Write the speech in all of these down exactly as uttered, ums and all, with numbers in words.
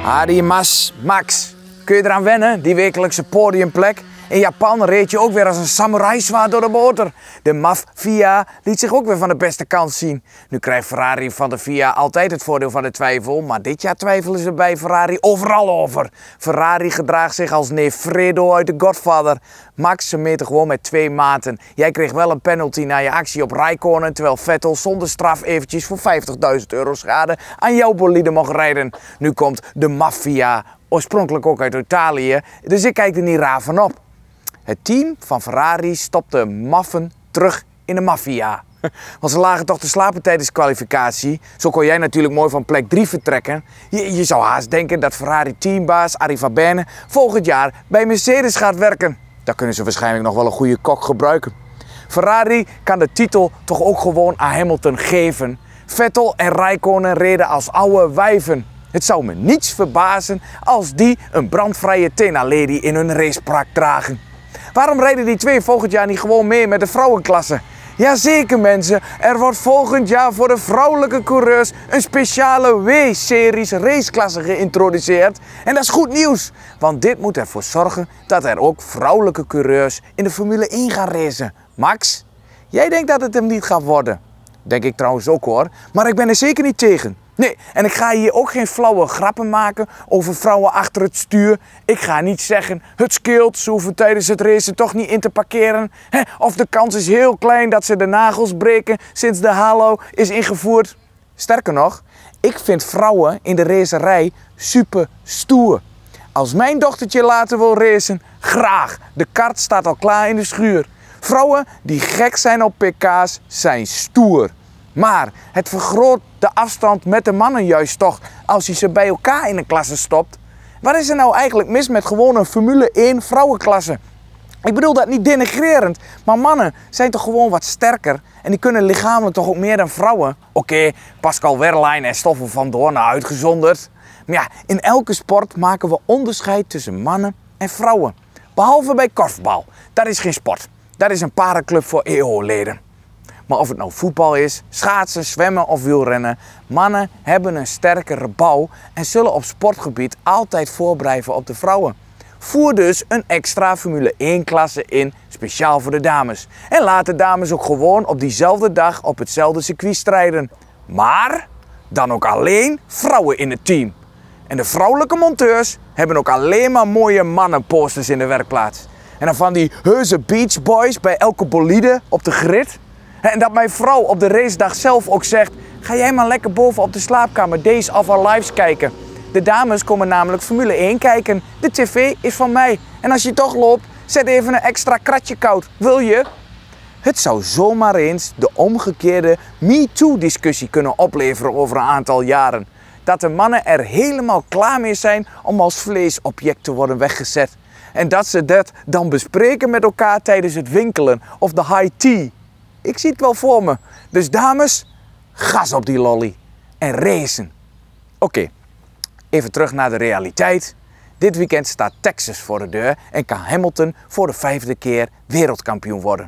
Arimas Max. Kun je eraan wennen, die wekelijkse podiumplek? In Japan reed je ook weer als een samurai-zwaard door de boter. De Mafia liet zich ook weer van de beste kant zien. Nu krijgt Ferrari van de F I A altijd het voordeel van de twijfel, maar dit jaar twijfelen ze bij Ferrari overal over. Ferrari gedraagt zich als neef Fredo uit The Godfather. Max, ze meten gewoon met twee maten. Jij kreeg wel een penalty na je actie op Räikkönen, terwijl Vettel zonder straf eventjes voor vijftigduizend euro schade aan jouw bolide mocht rijden. Nu komt de Mafia, oorspronkelijk ook uit Italië, dus ik kijk er niet raar van op. Het team van Ferrari stopte maffen terug in de Mafia. Want ze lagen toch te slapen tijdens de kwalificatie. Zo kon jij natuurlijk mooi van plek drie vertrekken. Je, je zou haast denken dat Ferrari teambaas Arie van Berne volgend jaar bij Mercedes gaat werken. Daar kunnen ze waarschijnlijk nog wel een goede kok gebruiken. Ferrari kan de titel toch ook gewoon aan Hamilton geven. Vettel en Räikkönen reden als oude wijven. Het zou me niets verbazen als die een brandvrije Tena Lady in hun racepak dragen. Waarom rijden die twee volgend jaar niet gewoon mee met de vrouwenklasse? Jazeker mensen, er wordt volgend jaar voor de vrouwelijke coureurs een speciale W-series raceklasse geïntroduceerd. En dat is goed nieuws, want dit moet ervoor zorgen dat er ook vrouwelijke coureurs in de Formule één gaan racen. Max, jij denkt dat het hem niet gaat worden? Denk ik trouwens ook hoor, maar ik ben er zeker niet tegen. Nee, en ik ga hier ook geen flauwe grappen maken over vrouwen achter het stuur. Ik ga niet zeggen, het scheelt, ze hoeven tijdens het racen toch niet in te parkeren. Hè, of de kans is heel klein dat ze de nagels breken sinds de halo is ingevoerd. Sterker nog, ik vind vrouwen in de racerij super stoer. Als mijn dochtertje later wil racen, graag. De kart staat al klaar in de schuur. Vrouwen die gek zijn op P K's zijn stoer. Maar het vergroot de afstand met de mannen juist toch als je ze bij elkaar in een klasse stopt. Wat is er nou eigenlijk mis met gewoon een Formule één vrouwenklasse? Ik bedoel dat niet denigrerend, maar mannen zijn toch gewoon wat sterker en die kunnen lichamelijk toch ook meer dan vrouwen. Oké, okay, Pascal Wehrlein en Stoffel van Doorn uitgezonderd. Maar ja, in elke sport maken we onderscheid tussen mannen en vrouwen. Behalve bij korfbal. Dat is geen sport. Dat is een parenclub voor E O-leden. Maar of het nou voetbal is, schaatsen, zwemmen of wielrennen, mannen hebben een sterkere bouw en zullen op sportgebied altijd voorblijven op de vrouwen. Voer dus een extra Formule één klasse in, speciaal voor de dames. En laat de dames ook gewoon op diezelfde dag op hetzelfde circuit strijden. Maar dan ook alleen vrouwen in het team. En de vrouwelijke monteurs hebben ook alleen maar mooie mannenposters in de werkplaats. En dan van die heuse Beach Boys bij elke bolide op de grid. En dat mijn vrouw op de racedag zelf ook zegt, ga jij maar lekker boven op de slaapkamer Days of Our Lives kijken. De dames komen namelijk Formule één kijken. De tv is van mij. En als je toch loopt, zet even een extra kratje koud. Wil je? Het zou zomaar eens de omgekeerde MeToo-discussie kunnen opleveren over een aantal jaren. Dat de mannen er helemaal klaar mee zijn om als vleesobject te worden weggezet. En dat ze dat dan bespreken met elkaar tijdens het winkelen of de high tea. Ik zie het wel voor me. Dus dames, gas op die lolly. En racen. Oké, okay, even terug naar de realiteit. Dit weekend staat Texas voor de deur en kan Hamilton voor de vijfde keer wereldkampioen worden.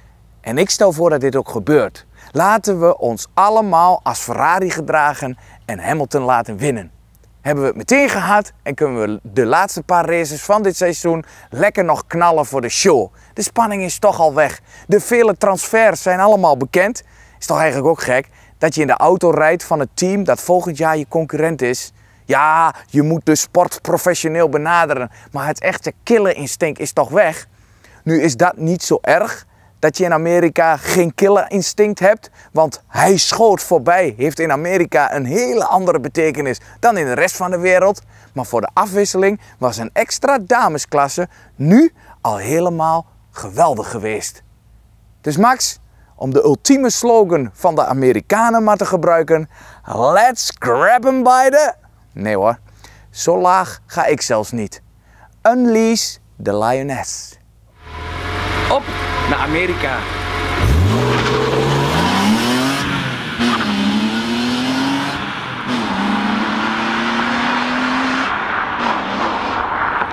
En ik stel voor dat dit ook gebeurt. Laten we ons allemaal als Ferrari gedragen en Hamilton laten winnen. Hebben we het meteen gehad en kunnen we de laatste paar races van dit seizoen lekker nog knallen voor de show. De spanning is toch al weg. De vele transfers zijn allemaal bekend. Is toch eigenlijk ook gek dat je in de auto rijdt van het team dat volgend jaar je concurrent is. Ja, je moet de sport professioneel benaderen, maar het echte killerinstinct is toch weg. Nu is dat niet zo erg dat je in Amerika geen killerinstinct hebt, want hij schoot voorbij heeft in Amerika een hele andere betekenis dan in de rest van de wereld. Maar voor de afwisseling was een extra damesklasse nu al helemaal geweldig geweest. Dus Max, om de ultieme slogan van de Amerikanen maar te gebruiken, let's grab 'em by the... Nee hoor, zo laag ga ik zelfs niet. Unleash the Lioness. Op naar Amerika.